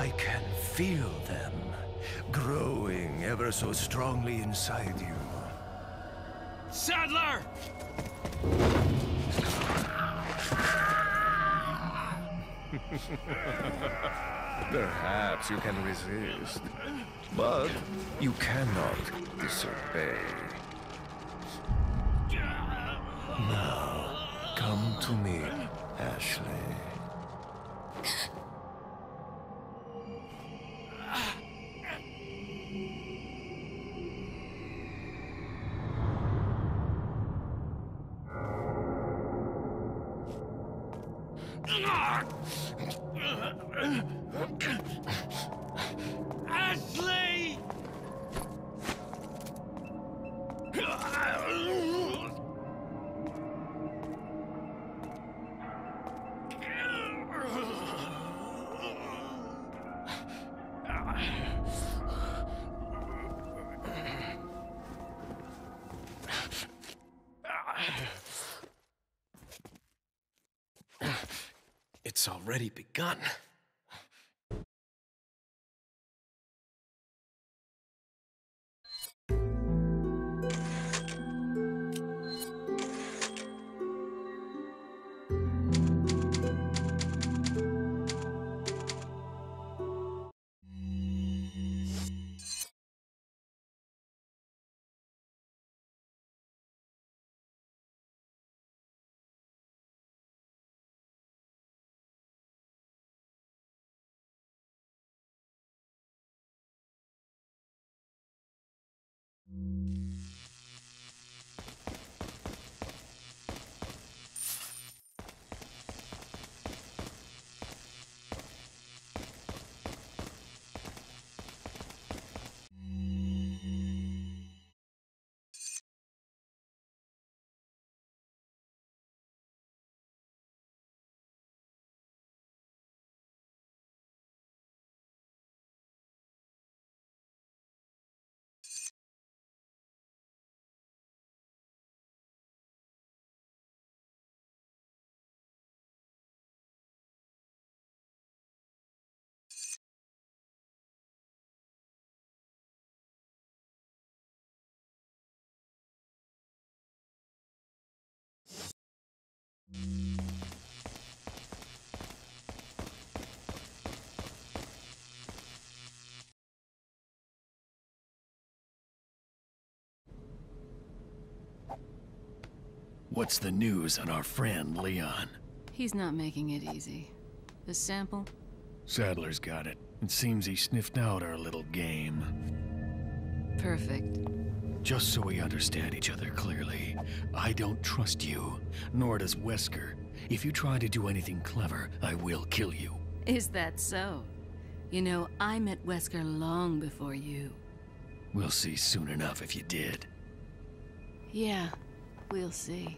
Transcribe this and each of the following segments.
I can feel them growing ever so strongly inside you. Sadler! Perhaps you can resist, but you cannot disobey. Now, come to me, Ashley. Ashley! It's already begun. What's the news on our friend, Leon? He's not making it easy. The sample? Sadler's got it. It seems he sniffed out our little game. Perfect. Just so we understand each other clearly, I don't trust you, nor does Wesker. If you try to do anything clever, I will kill you. Is that so? You know, I met Wesker long before you. We'll see soon enough if you did. Yeah, we'll see.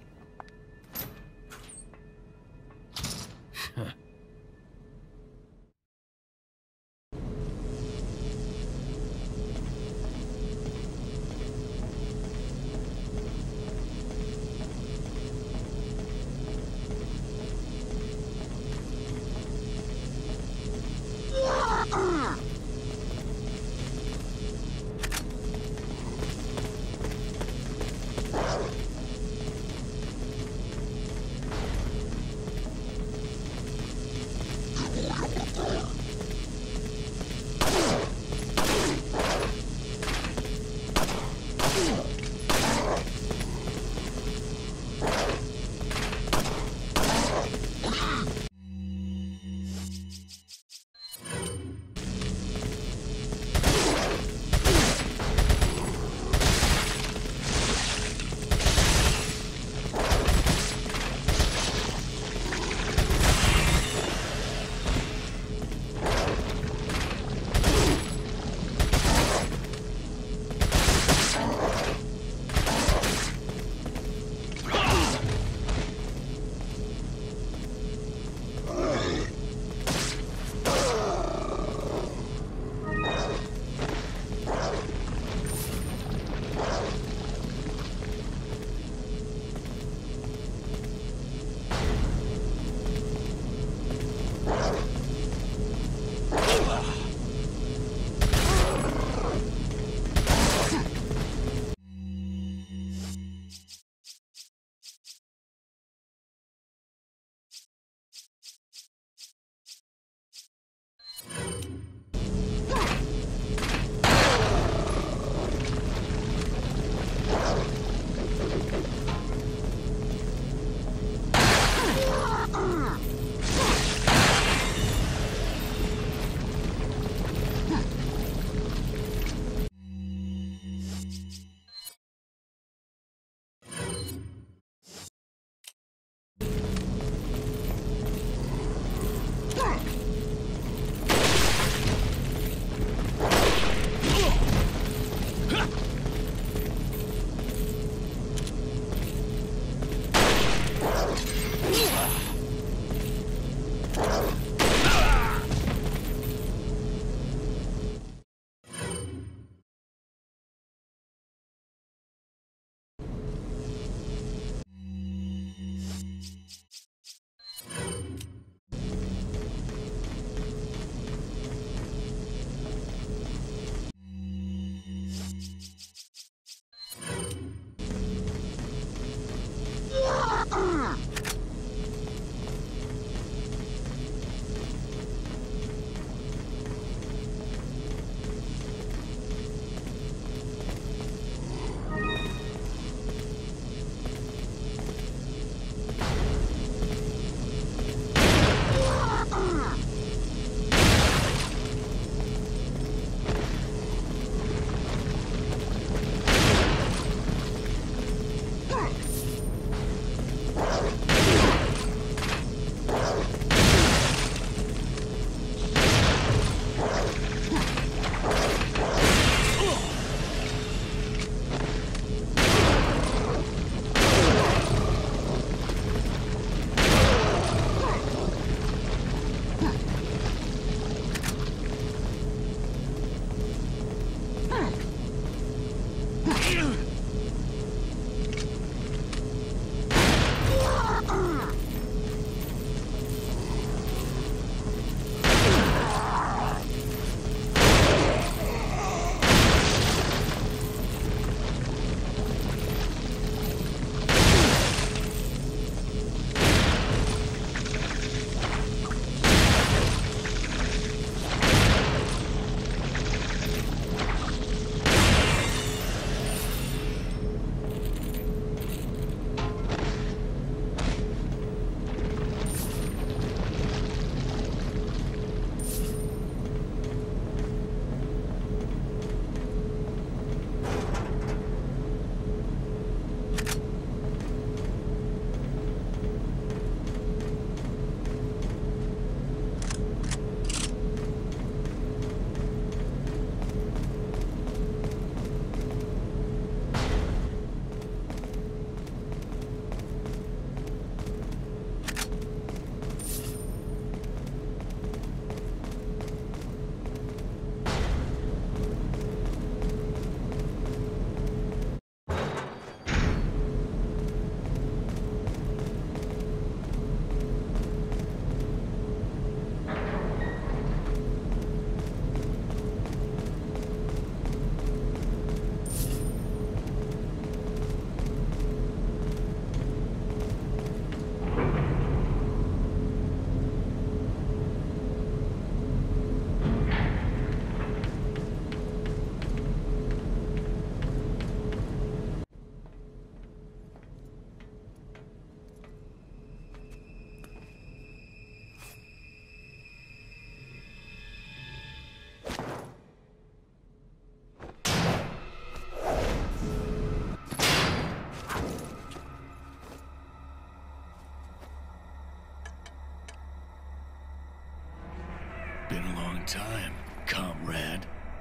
Been a long time, comrade.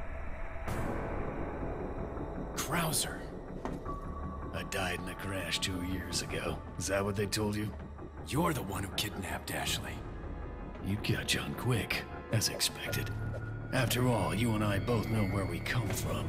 Krauser. I died in a crash 2 years ago. Is that what they told you? You're the one who kidnapped Ashley. You catch on quick, as expected. After all, you and I both know where we come from.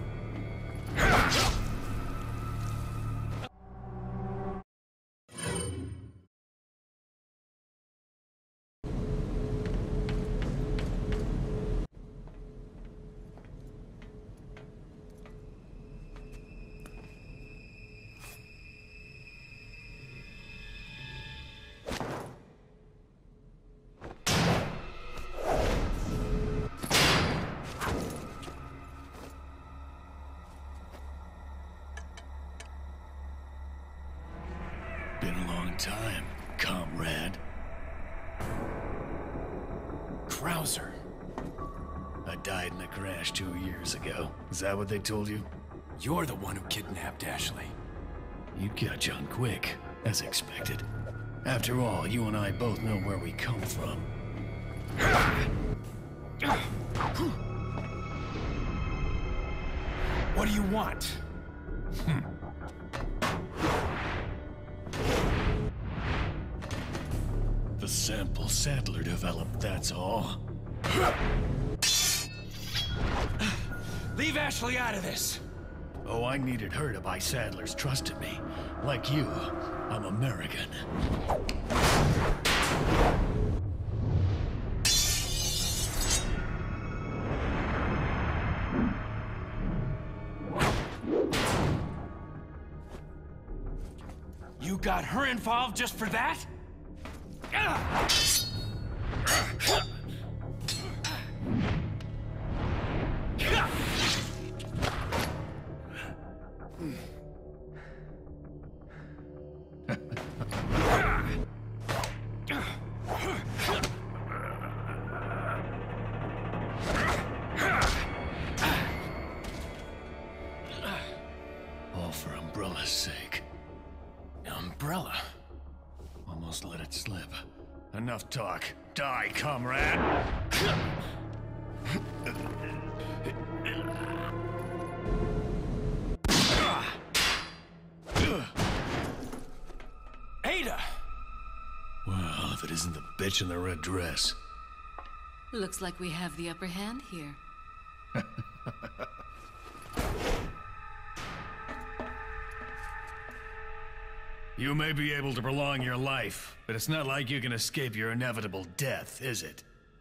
Been a long time, comrade. Krauser. I died in a crash 2 years ago. Is that what they told you? You're the one who kidnapped Ashley. You catch on quick, as expected. After all, you and I both know where we come from. What do you want? The sample Sadler developed, that's all. Leave Ashley out of this! Oh, I needed her to buy Sadler's trust in me. Like you, I'm American. You got her involved just for that? All for Umbrella's sake. Umbrella? Almost let it slip. Enough talk. Die, comrade! Ada! Well, if it isn't the bitch in the red dress. Looks like we have the upper hand here. You may be able to prolong your life, but it's not like you can escape your inevitable death, is it?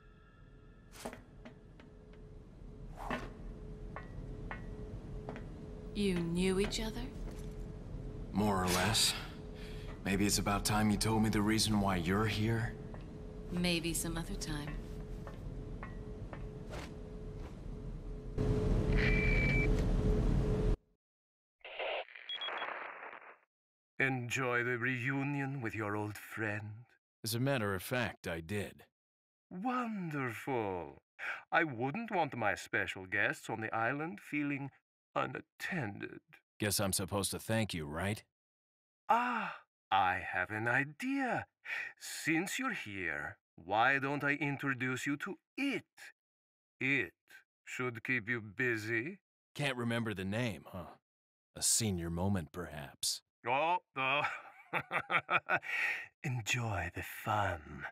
You knew each other? More or less. Maybe it's about time you told me the reason why you're here. Maybe some other time. Enjoy the reunion with your old friend? As a matter of fact, I did. Wonderful. I wouldn't want my special guests on the island feeling unattended. Guess I'm supposed to thank you, right? Ah, I have an idea. Since you're here, why don't I introduce you to it? It should keep you busy. Can't remember the name, huh? A senior moment, perhaps. Oh. Enjoy the fun.